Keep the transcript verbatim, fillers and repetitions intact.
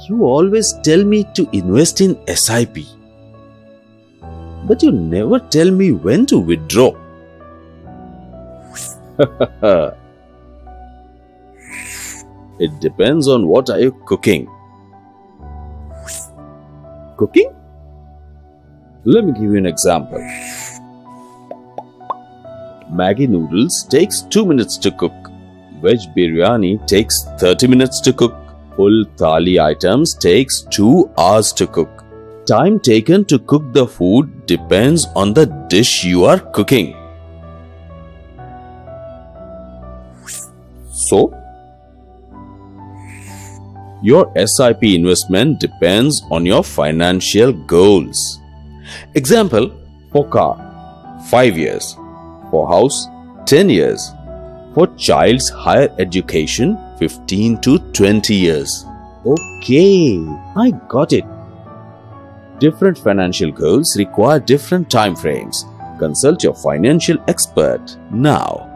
You always tell me to invest in S I P, but you never tell me when to withdraw. It depends on what are you cooking. Cooking? Let me give you an example. Maggi noodles takes two minutes to cook. Veg biryani takes thirty minutes to cook. Full thali items takes two hours to cook. Time taken to cook the food depends on the dish you are cooking. So, your S I P investment depends on your financial goals. Example, for car, five years. For house, ten years. For child's higher education, fifteen to twenty years. Okay, I got it. Different financial goals require different time frames. Consult your financial expert now.